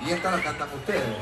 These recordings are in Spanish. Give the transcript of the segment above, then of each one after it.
Y esta la cantan ustedes.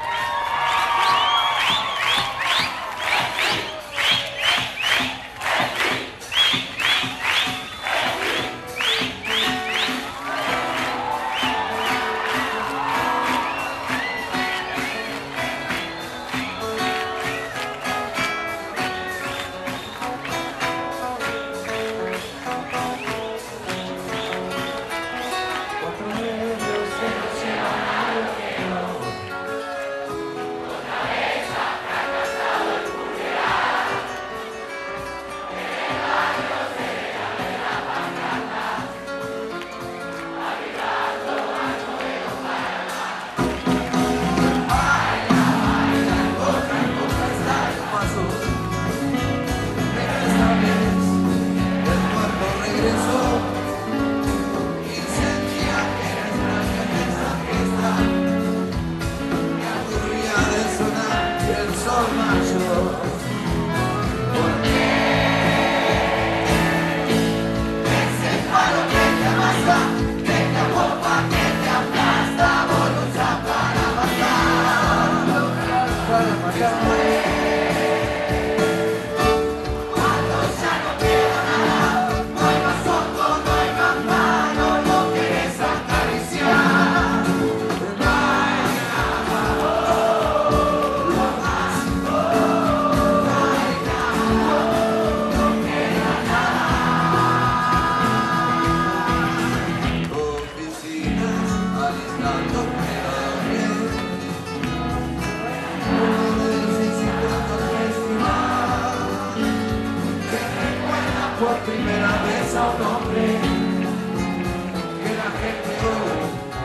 Por primera vez a un hombre que la gente hoy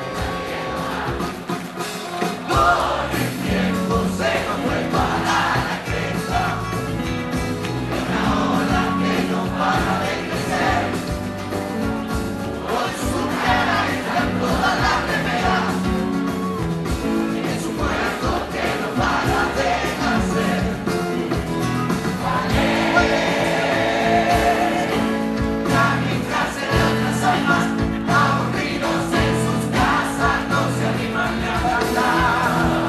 con el tiempo se nos fue para la cresta de una ola que no para de crecer. Con su cara entra toda la remera y es un muerto que no para de nacer. Aburridos en sus casas, no se animan ni a cantar.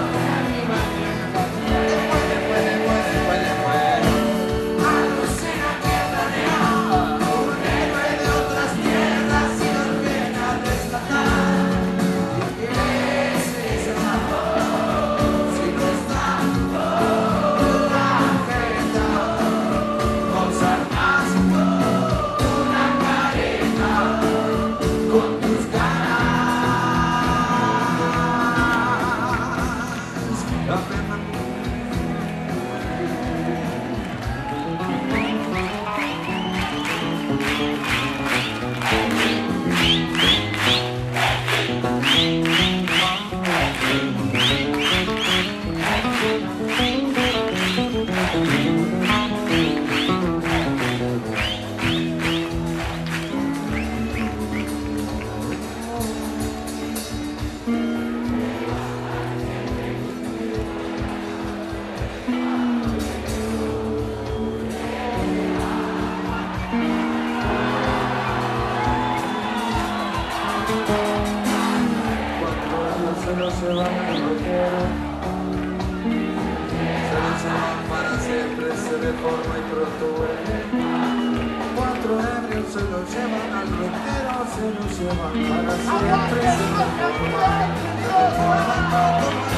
Alucina que planea un héroe de otras tierras y nos viene a rescatar. Ese es el amor, si no está una jeta, dos armas, una careta. Con tus ganas, se van al rockero, se van para siempre, se deforma y pronto vuelve. 4 ebrios se los llevan al rockero, se los llevan para siempre, se deforman y pronto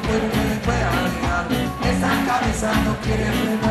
puede olvidar. Esa cabeza no quiere frenar.